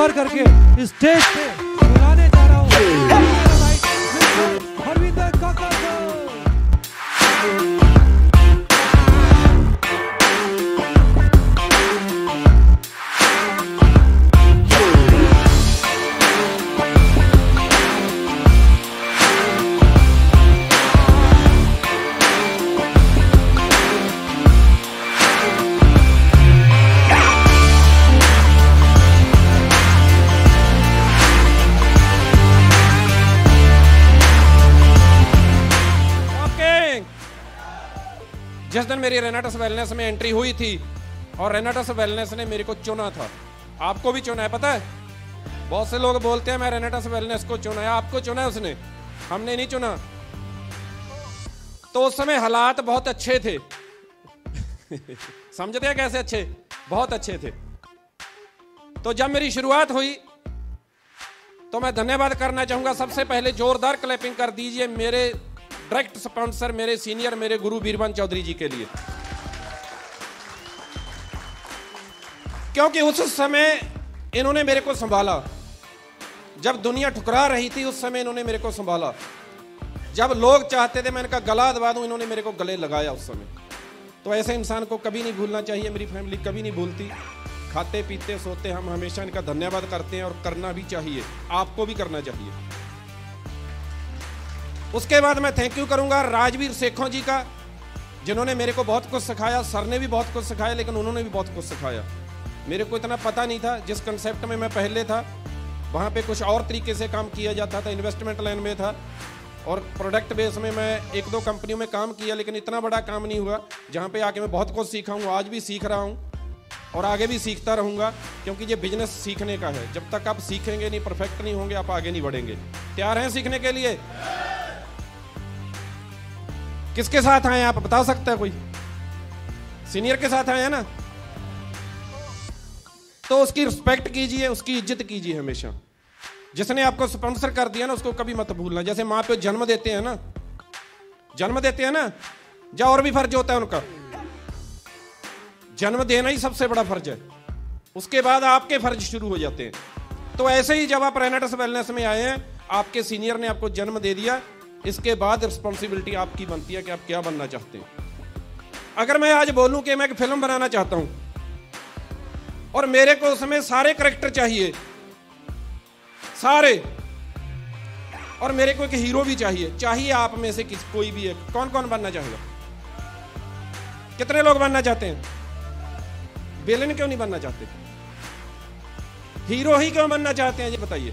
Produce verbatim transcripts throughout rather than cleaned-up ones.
जोरदार करके स्टेज पे बुलाने जा रहा हूँ हरविंदर काका को। जिस दिन मेरी रेनाटस वेलनेस में एंट्री हुई थी और रेनाटस वेलनेस ने मेरे को चुना था, आपको भी चुना है पता है। बहुत से लोग बोलते हैं मैं रेनाटस वेलनेस को चुना है, आपको चुना है उसने, हमने नहीं चुना। तो उस समय हालात बहुत अच्छे थे समझते हैं कैसे अच्छे, बहुत अच्छे थे। तो जब मेरी शुरुआत हुई तो मैं धन्यवाद करना चाहूंगा, सबसे पहले जोरदार क्लैपिंग कर दीजिए मेरे डायरेक्ट स्पॉन्सर, मेरे सीनियर, मेरे गुरु बीरबल चौधरी जी के लिए, क्योंकि उस समय इन्होंने मेरे को संभाला। जब दुनिया ठुकरा रही थी उस समय इन्होंने मेरे को संभाला। जब लोग चाहते थे मैं इनका गला दबा दूं, इन्होंने मेरे को गले लगाया उस समय। तो ऐसे इंसान को कभी नहीं भूलना चाहिए, मेरी फैमिली कभी नहीं भूलती। खाते पीते सोते हम हमेशा इनका धन्यवाद करते हैं और करना भी चाहिए, आपको भी करना चाहिए। उसके बाद मैं थैंक यू करूंगा राजवीर सेखों जी का, जिन्होंने मेरे को बहुत कुछ सिखाया। सर ने भी बहुत कुछ सिखाया, लेकिन उन्होंने भी बहुत कुछ सिखाया। मेरे को इतना पता नहीं था, जिस कंसेप्ट में मैं पहले था वहाँ पे कुछ और तरीके से काम किया जाता था, इन्वेस्टमेंट लाइन में था और प्रोडक्ट बेस में मैं एक दो कंपनियों में काम किया, लेकिन इतना बड़ा काम नहीं हुआ जहाँ पे आके मैं बहुत कुछ सीखा हूँ। आज भी सीख रहा हूँ और आगे भी सीखता रहूँगा, क्योंकि ये बिजनेस सीखने का है। जब तक आप सीखेंगे नहीं, परफेक्ट नहीं होंगे, आप आगे नहीं बढ़ेंगे। तैयार हैं सीखने के लिए? किसके साथ आए आप बता सकते हैं? कोई सीनियर के साथ आए हैं ना, तो उसकी रिस्पेक्ट कीजिए, उसकी इज्जत कीजिए हमेशा। जिसने आपको स्पॉन्सर कर दिया ना उसको कभी मत भूलना। जैसे माँ पे जन्म देते हैं ना, जन्म देते हैं ना, या और भी फर्ज होता है उनका, जन्म देना ही सबसे बड़ा फर्ज है, उसके बाद आपके फर्ज शुरू हो जाते हैं। तो ऐसे ही जब आप रेनाटस वेलनेस में आए हैं, आपके सीनियर ने आपको जन्म दे दिया, इसके बाद रिस्पॉन्सिबिलिटी आपकी बनती है कि आप क्या बनना चाहते हैं। अगर मैं आज बोलूं कि मैं एक फिल्म बनाना चाहता हूं और मेरे को उसमें सारे कैरेक्टर चाहिए, सारे, और मेरे को एक हीरो भी चाहिए, चाहिए आप में से किस कोई भी एक, कौन कौन बनना चाहेगा? कितने लोग बनना चाहते हैं? विलेन क्यों नहीं बनना चाहते? हीरो ही क्यों बनना चाहते हैं? ये बताइए,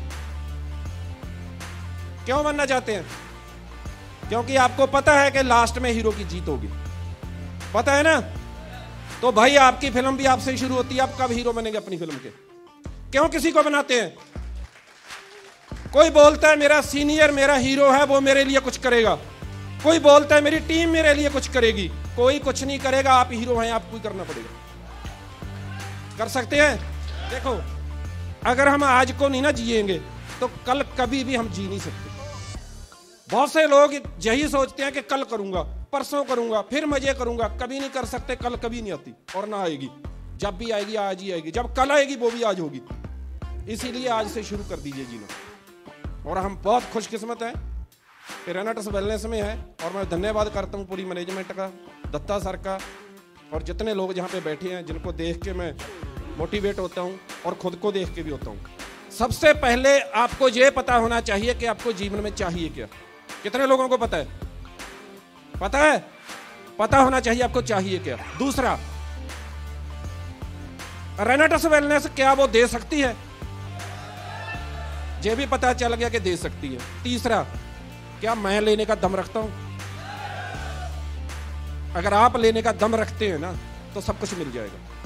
क्यों बनना चाहते हैं? क्योंकि आपको पता है कि लास्ट में हीरो की जीत होगी, पता है ना। तो भाई आपकी फिल्म भी आपसे शुरू होती है, आप कब हीरो बनेंगे अपनी फिल्म के? क्यों किसी को बनाते हैं? कोई बोलता है मेरा सीनियर मेरा हीरो है, वो मेरे लिए कुछ करेगा। कोई बोलता है मेरी टीम मेरे लिए कुछ करेगी। कोई कुछ नहीं करेगा, आप हीरो हैं, आपको ही करना पड़ेगा। कर सकते हैं? देखो, अगर हम आज को नहीं ना जिएंगे तो कल कभी भी हम जी नहीं सकते। बहुत से लोग यही सोचते हैं कि कल करूंगा, परसों करूंगा, फिर मजे करूंगा। कभी नहीं कर सकते, कल कभी नहीं आती और ना आएगी। जब भी आएगी आज ही आएगी, जब कल आएगी वो भी आज होगी। इसीलिए आज से शुरू कर दीजिए जीना। और हम बहुत खुशकिस्मत हैं कि रेनाटस वेलनेस में है, और मैं धन्यवाद करता हूँ पूरी मैनेजमेंट का, दत्ता सर का, और जितने लोग जहाँ पे बैठे हैं, जिनको देख के मैं मोटिवेट होता हूँ और खुद को देख के भी होता हूँ। सबसे पहले आपको ये पता होना चाहिए कि आपको जीवन में चाहिए क्या। कितने लोगों को पता है? पता है? पता होना चाहिए आपको चाहिए क्या। दूसरा, रेनाटस वेलनेस क्या वो दे सकती है? ये भी पता चल गया कि दे सकती है। तीसरा, क्या मैं लेने का दम रखता हूं? अगर आप लेने का दम रखते हैं ना तो सब कुछ मिल जाएगा।